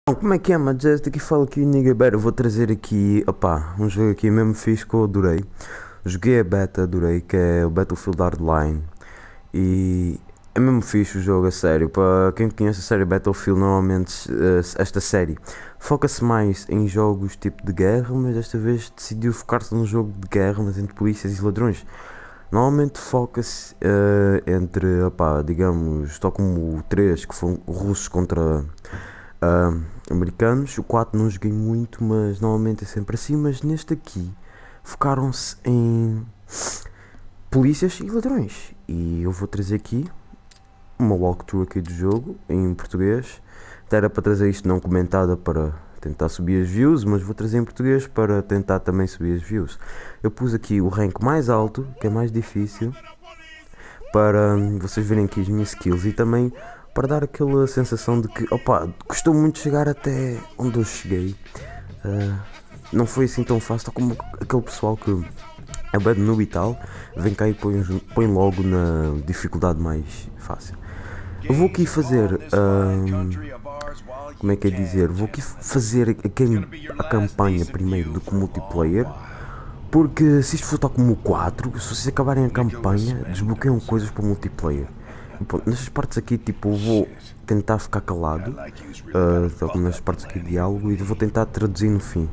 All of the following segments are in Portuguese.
Como é que é, Majestic? Aqui fala aqui o Nigga Better. Eu vou trazer aqui, opá, um jogo aqui mesmo fixe que eu adorei. Joguei a beta, adorei, que é o Battlefield Hardline. E é mesmo fixe o jogo, a sério. Para quem conhece a série Battlefield, normalmente esta série foca-se mais em jogos tipo de guerra, mas desta vez decidiu focar-se num jogo de guerra, mas entre polícias e ladrões. Normalmente foca-se entre, opá, digamos, tal como o 3, que foram russos contra ah, americanos. O 4 não joguei muito, mas normalmente é sempre assim. Mas neste aqui focaram-se em polícias e ladrões. E eu vou trazer aqui uma walkthrough aqui do jogo em português. Até era para trazer isto não comentada para tentar subir as views, mas vou trazer em português para tentar também subir as views. Eu pus aqui o rank mais alto, que é mais difícil, para vocês verem aqui as minhas skills e também para dar aquela sensação de que, opa, custou muito chegar até onde eu cheguei. Não foi assim tão fácil, tal como aquele pessoal que é bad noob e tal, vem cá e põe logo na dificuldade mais fácil. Eu vou aqui fazer, como é que é dizer, vou aqui fazer a campanha primeiro do que o multiplayer, porque se isto for tal como o 4, se vocês acabarem a campanha, desbloqueiam coisas para o multiplayer. E, pô, nestas partes aqui, tipo, eu vou tentar ficar calado, tal como nas partes aqui de diálogo, e vou tentar traduzir no fim.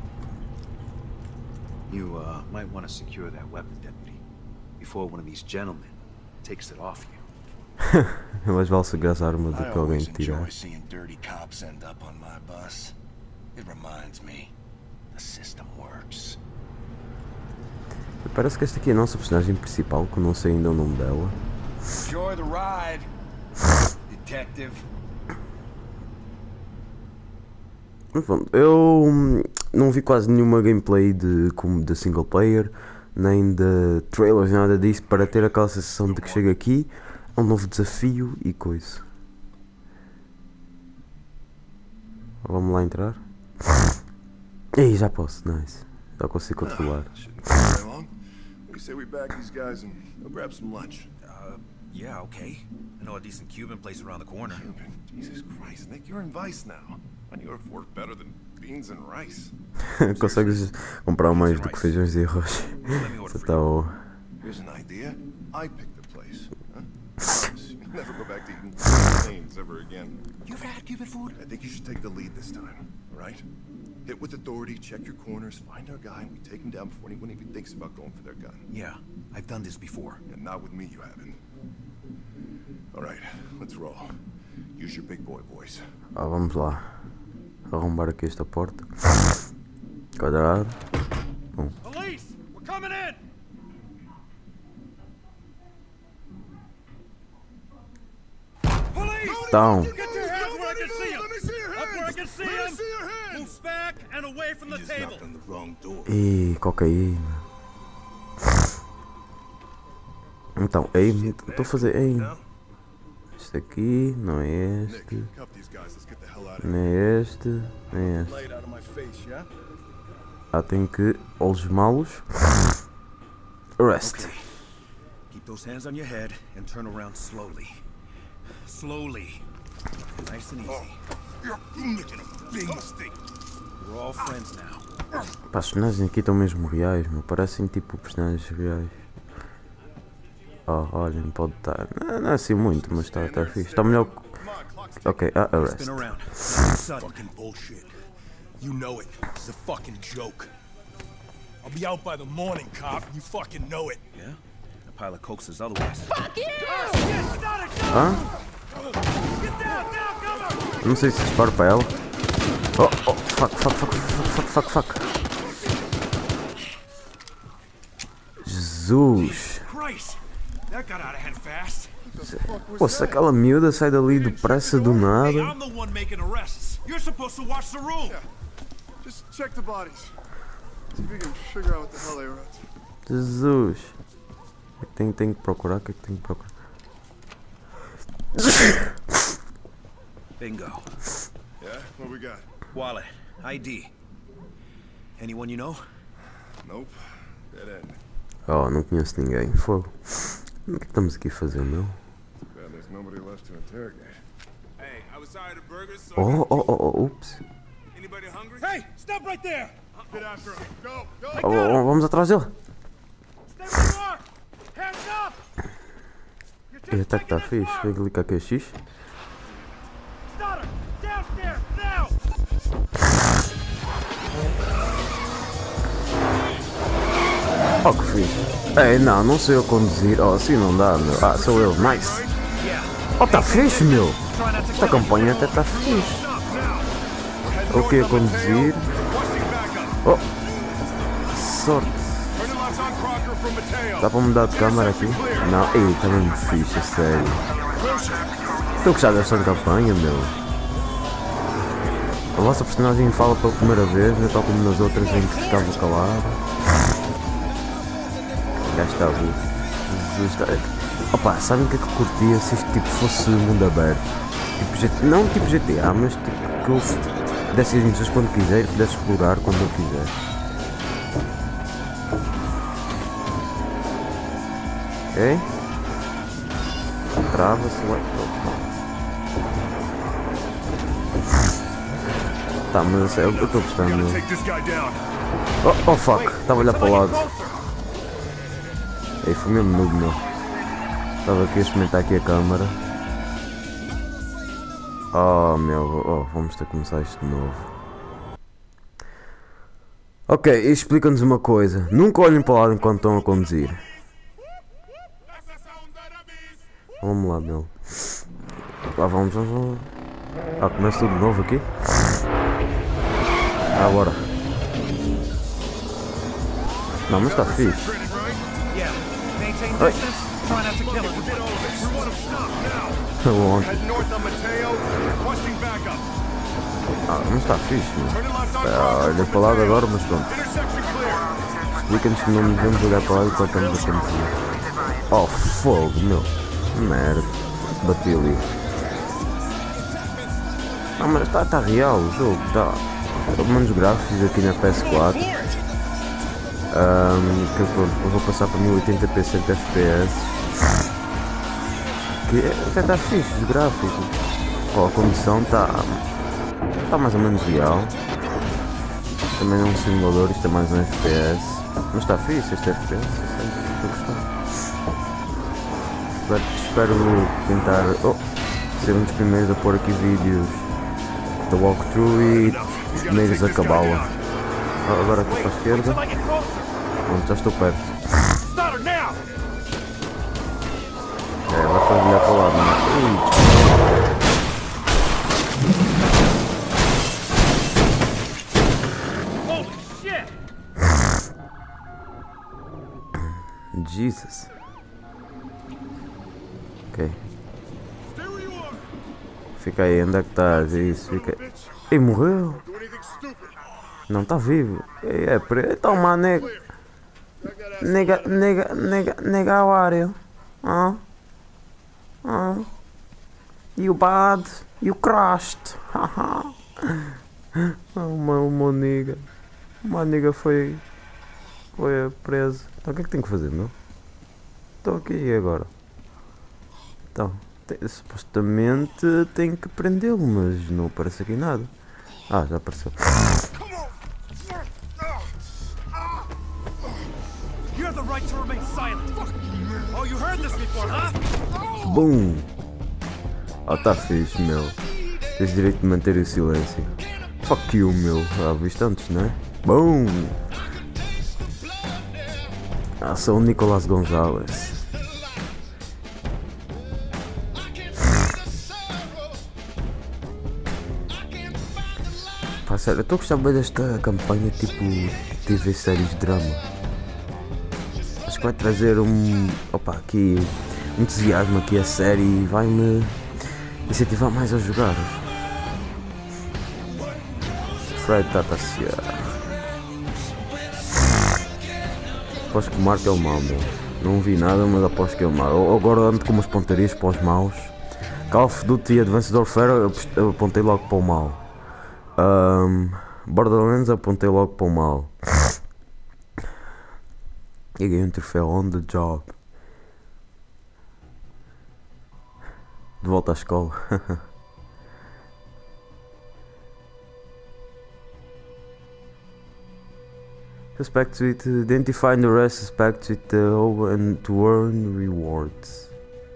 You might want to secure that weapon, deputy, before one of these gentlemen takes it off you. Mais vale segurar a arma do que alguém tirar. Parece que esta aqui é a nossa personagem principal, que eu não sei ainda o nome dela. Enjoy the ride, detective. Mas pronto, eu não vi quase nenhuma gameplay de single player, nem de trailers, nada disso, para ter aquela sensação de que chega aqui a um novo desafio e coisa. Vamos lá entrar. Ei, já posso, nice. Já consigo controlar. Yeah, okay. I know a decent Cuban place around the corner. Cuban? Jesus Christ, Nick, you're in Vice now. I knew it'd work better than beans and rice. Consegues comprar mais do que feijões e arroz. Você tá o... Here's an idea. I picked the place. Huh? You'll never go back to eating planes ever again. You ever had Cuban food? I think you should take the lead this time, alright? Hit with authority, check your corners, find our guy, and we take him down before anyone even thinks about going for their gun. Yeah, I've done this before. And not with me, you haven't. Alright, let's roll. Use your big boy voice. Vamos lá. Arrombar aqui esta porta. Quadrado. Bom. Police! We're coming in! Police! Então. Get your hands where I can see them! Let me see your Up where I hands! can see Let me them! see your hands! Move back and away from the table! On the wrong door. Ih, cocaína. Então, aim, estou a fazer aim. Este aqui, não é este. Cuff these guys, let's get the hell out of Não here. é este. Não é este. Lay it out of my face, yeah? Tenho que algemá-los. Arrest. Okay. Keep those hands on your head and turn around slowly. Slowly. Nice and easy. You're making a big mistake. We're all friends now. Pá, os personagens aqui estão mesmo reais, meu. Parecem tipo personagens reais. Oh, olhem, pode estar. Não é assim muito, mas está fixe. Está melhor. Ok, arrest. Spin around. Sudden. Fucking bullshit. You know it. It's a fucking joke. I'll be out by the morning, cop. You fucking know it. Yeah? A pile of coke says otherwise. Hã? Não sei se disparo para ela. Oh, fuck. Jesus. Christ! That got out of hand fast. Pô, se aquela miúda sai dali depressa do Hey, nada. I'm the one making arrests. You're supposed to watch the room. Just check the bodies. See if we can figure out what the hell they were up to. Jesus. Tenho que procurar, o que é que tenho que procurar? Bingo. Yeah? What we got? Wallet. ID. Anyone you know? Nope. Dead end. Oh, não conheço ninguém. Fogo. O que estamos aqui a fazer, meu? Too bad there's nobody left to interrogate. Hey, I was tired of burgers, so Ups. anybody hungry? Hey, stop right there! Get after him. Go, go. Vamos atrás dele. Stay where you are! Hands up! E até que tá fixe. Vem clicar aqui X. Stoddard, downstairs, now! Oh, que fixe. Ei, não sou eu a conduzir. Oh, assim não dá, meu. Ah, sou eu. Nice. Oh, tá fixe, meu. Esta campanha até tá fixe. Ok, a conduzir. Oh, que sorte. Dá para mudar de câmera aqui? Não, ei, tá mesmo fixe, a sério. Estou a gostar desta campanha, meu. A vossa personagem fala pela primeira vez, não é tal como nas outras em que ficava calado. Já está bom. Opa, sabem o que é que eu curtia se isto tipo fosse mundo aberto? Tipo, não tipo GTA, mas tipo que eu desse as missões quando quiser e pudesse explorar quando eu quiser. Ok? Trava, select. Tá, mas eu estou gostando. Oh fuck, estava a olhar para o lado. Ei, foi mesmo noob, meu. Estava aqui a experimentar aqui a câmera. Oh meu, vamos ter que começar isto de novo. Ok, explica-nos uma coisa. Nunca olhem para o lado enquanto estão a conduzir. Vamos lá, meu. Lá vamos. Ah, começa tudo de novo aqui. Agora. Não, mas está fixe. Oi. Ah, mas está fixe, meu. Olha para o lado agora, mas pronto. Explica-nos que não devemos olhar para o lado enquanto estamos a conduzir. Oh, fogo, meu. Merda. Bati ali. Ah, mas está real o jogo, está. Pelo menos gráficos aqui na PS4. Que pronto, eu vou passar para 1080p 100 FPS. Que até está fixe os gráficos. Oh, a condição está mais ou menos real. Também é um simulador, isto é mais um FPS. Mas está fixe este FPS, estou a gostar. Espero tentar ser um dos primeiros a pôr aqui vídeos da walkthrough e os primeiros a acabá-la. Agora aqui para a esquerda. Pronto, já estou perto. É, agora estou a olhar para lá, não Jesus. Ok. Fica aí, onde é que estás? Isso, fica. Ei, morreu? Não, está vivo. Ei, é preto. Toma, nega. Nega, how are you? You bad? You crashed? Uma nega. Uma nega foi preso. Então o que é que tenho que fazer, meu? Estou aqui agora. Então, supostamente tenho que prendê-lo, mas não aparece aqui nada. Ah, já apareceu. Boom! Ah, tá fixe, meu. Tens direito de manter o silêncio. Fuck you, meu. Ah, viste antes, não é? Boom! Ah, sou o Nicolás Gonzalez. Pá, sério, eu estou a gostar bem desta campanha tipo TV séries de drama. Acho que vai trazer aqui, entusiasmo aqui a série e vai-me incentivar mais a jogar. Fred está a passear. Aposto que o Marco é o mau, meu. Não vi nada, mas aposto que é o mau. Eu agora ando com umas pontarias para os maus. Call of Duty e Advanced Warfare eu apontei logo para o mau. Borderlands apontei logo para o mal. E ganhei um troféu on the job. De volta à escola. Suspects with identify and arrest suspects with and to earn rewards.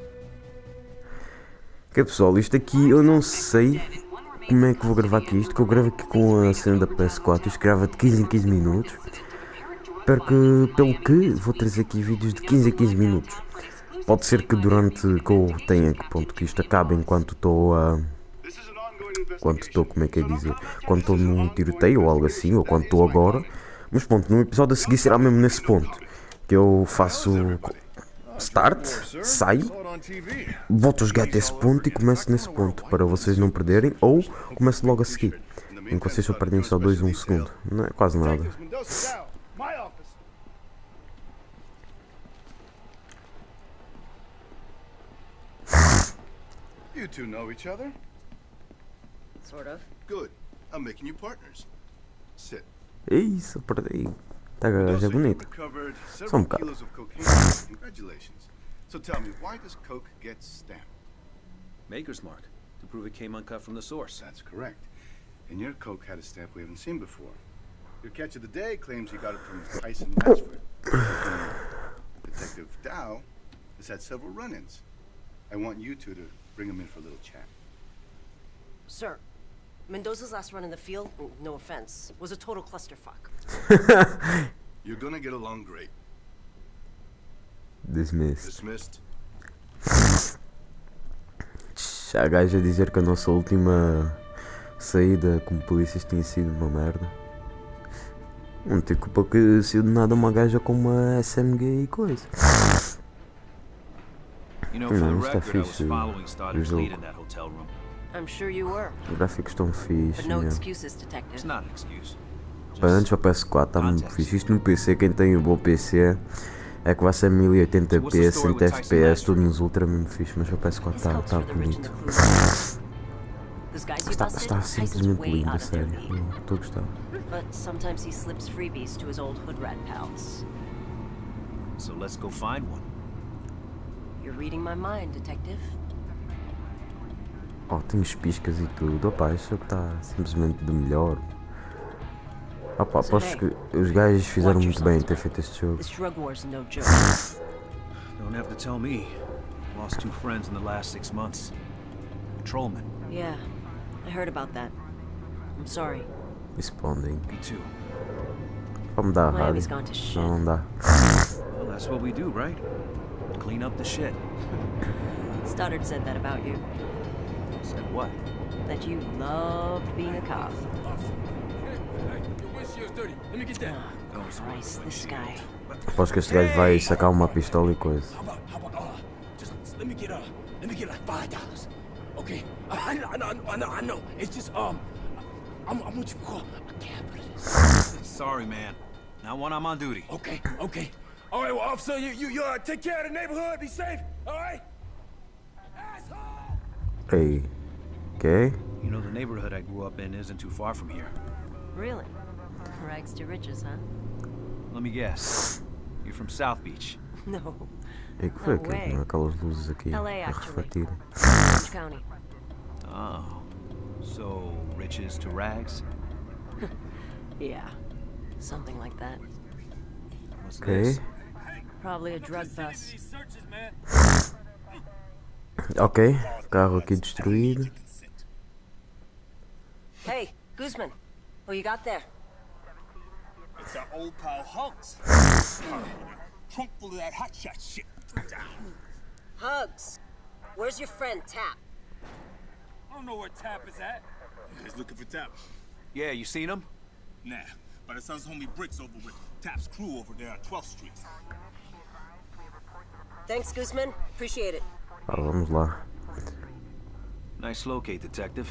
Ok pessoal, isto aqui eu não sei como é que vou gravar aqui isto, que eu gravo aqui com a cena da PS4, isto grava de 15 em 15 minutos. Espero que, pelo que, vou trazer aqui vídeos de 15 em 15 minutos. Pode ser que durante que eu tenha que isto acabe enquanto estou a... como é que é dizer? Quando estou num tiroteio ou algo assim, ou quando estou agora. Mas pronto, no episódio a seguir será mesmo nesse ponto. Que eu faço start, saio, volto a jogar até esse ponto e começo nesse ponto. Para vocês não perderem, ou começo logo a seguir. Enquanto vocês só perdem só 2 1 segundo. Não é quase nada. You two know each other? Sort of. Good. I'm making you partners. Sit. Isso, perdi. Tá, gaja é bonita. Recovered Só um several bocado. kilos of cocaine. Congratulations. So tell me, why does coke get stamped? Maker's mark, to prove it came uncut from the source. That's correct. And your coke had a stamp we haven't seen before. Your catch of the day claims he got it from Tyson Westford. Detective Dow has had several run-ins. I want you two to bring him in for a little chat. Sir, Mendoza's last run in the field, no offense, was a total clusterfuck. You're gonna get along great. Dismissed. Dismissed? A gaja a dizer que a nossa última saída como polícias tinha sido uma merda. Não tem culpa que se de nada uma gaja com uma SMG e coisa. You know, for the Não, isto é record, I was fixe. following O started jogo. bleed in that hotel room. I'm sure you were, Os gráficos estão fixe. but no Né? excuses, It's Detective. not an excuse. Para antes para PS4 está muito fixe. Isto no PC, quem tem o bom PC é que vai ser 1080p, 100 FPS, tudo nos ultra mesmo fixe, mas para PS4 This está coke's for the rich and bonito. the clueless. Those guys you Está busted, Tyson's simplesmente way lindo, a out of their sério. league. Eu estou a gostar. But sometimes he slips freebies to his old hood rat pals. So let's go find one. You're reading my mind, Detective. Oh, tem os piscas e tudo. Opa, isto é que está simplesmente de melhor. Opa, aposto que os gajos fizeram muito bem em ter feito este jogo. This drug war's no joke. Don't have to tell me. Lost 2 friends in the last 6 months. Patrolmen. Yeah, I heard about that. I'm sorry. Responding. Me too. Vamos dar a rádio. Miami's gone to shit. Não dá. Well, that's what we do, right? Clean up the shit. Stoddard said that about you. Said what? That you loved being a cop. Oh, Christ, this guy. Aposto que este gajo vai sacar uma pistola e coisa. How about, just let me get like $5, okay? I know. It's just I'm what you call a capitalist. Sorry, man. Not when I'm on duty. Okay. All right, well, officer, you take care of the neighborhood. Be safe. All right. Asshole. Ei. Ok. You know, the neighborhood I grew up in isn't too far from here. Really? Rags to riches, huh? Let me guess. You're from South Beach. No. E que foi No aquilo? way. Não, aquelas luzes aqui LA, a actually. refletir. Orange County. Oh. So, riches to rags? Yeah. Something like that. What's Ok. this? Probably a drug bust. Ok. Carro aqui destruído. Hey, Guzman. What you got there? It's our old pal Hugs. Trunk full of that hot shot shit. Hugs. Where's your friend, Tap? I don't know where Tap is at. He's looking for Tap. Yeah, you seen him? Nah, but it sounds homie Bricks over with Tap's crew over there on 12th Street. Thanks, Guzman. Appreciate it. Ah, vamos lá. Nice locate, detective.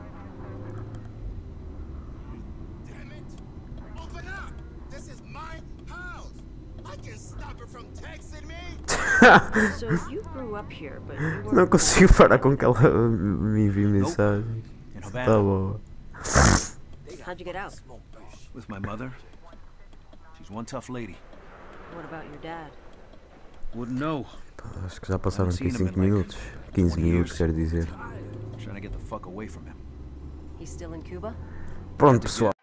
Damn it! Open up! This is my house! I can stop her from texting me! So you grew up here, but you Não weren't... consigo parar com que ela me envie mensagens. In Tá Havana. bom. How'd you get out? With my mother. She's one tough lady. What about your dad? Wouldn't know. Acho que já passaram aqui 5 minutos. 15 minutos, quero dizer. Trying to get the fuck away from him. He's still in Cuba? Pronto, pessoal.